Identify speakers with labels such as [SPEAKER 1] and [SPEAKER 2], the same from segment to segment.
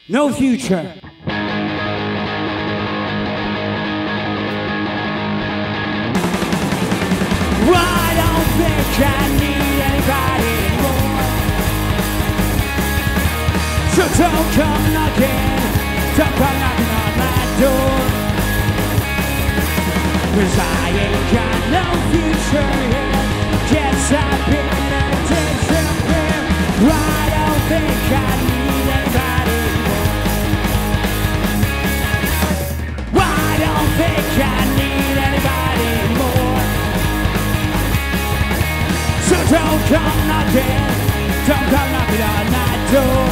[SPEAKER 1] No future. I don't think I need anybody anymore. So don't come knocking, don't come knocking on my door. 'Cause I ain't got no future here. Guess I've been a disappear. I don't think I need anybody anymore. I don't think I need anybody anymore. So don't come knocking, don't come knocking on my door.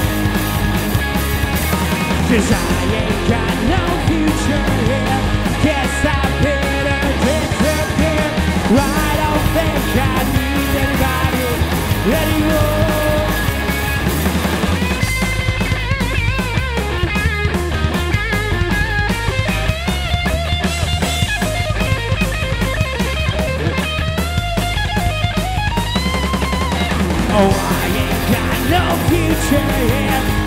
[SPEAKER 1] 'Cause I ain't got no future here. Guess I better disappear. I don't think I need anybody anymore. Oh, I ain't got no future here.